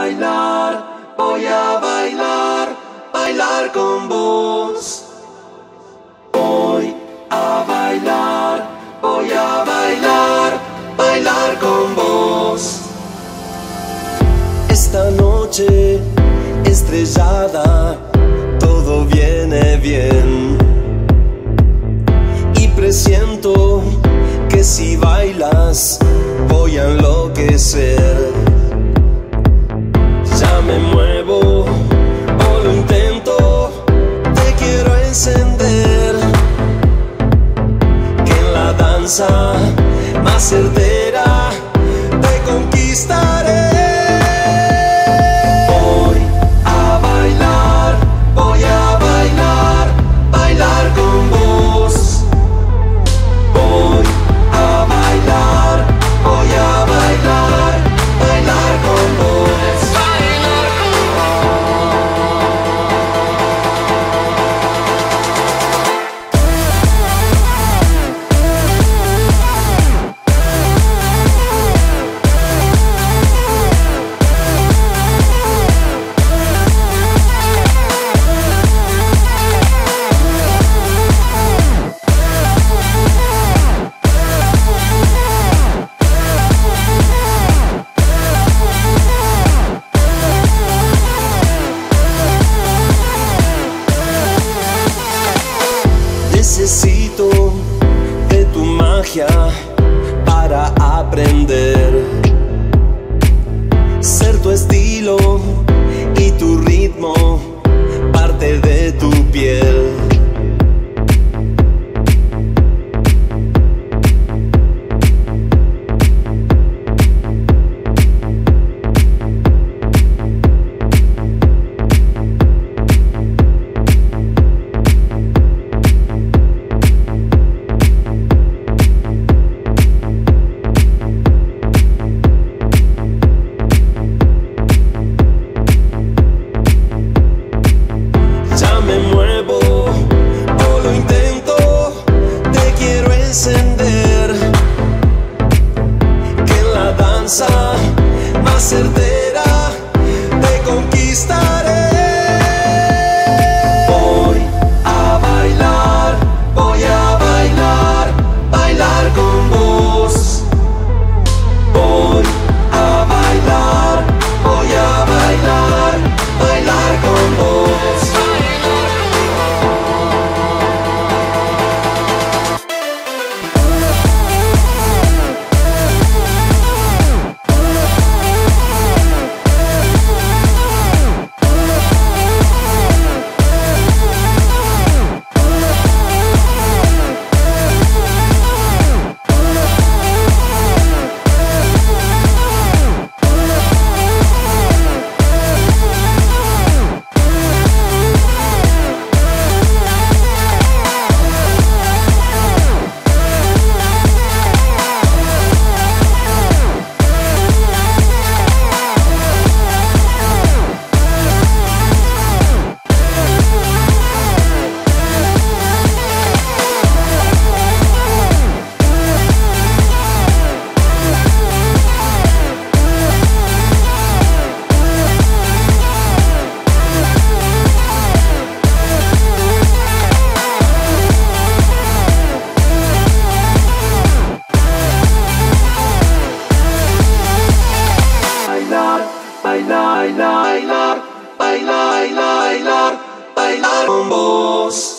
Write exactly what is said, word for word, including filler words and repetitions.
bailar, voy a bailar, bailar con vos. Voy a bailar, voy a bailar, bailar con vos. Esta noche estrellada, todo viene bien. Y presiento que si bailas voy a enloquecer. Ya me muevo o lo intento, te quiero encender. Que en la danza más certera te conquistaré. Voy a bailar, voy a bailar, bailar con vos. Voy a bailar, voy a bailar, bailar con vos. Necesito de tu magia para aprender. Ser tu estilo y tu ritmo, parte de tu piel. Que en la danza más certera te conquistaré. Voy a bailar, voy a bailar, bailar con vos. Voy a bailar, voy a bailar, bailar con vos. Bailar, bailar, bailar, bailar, bailar con vos.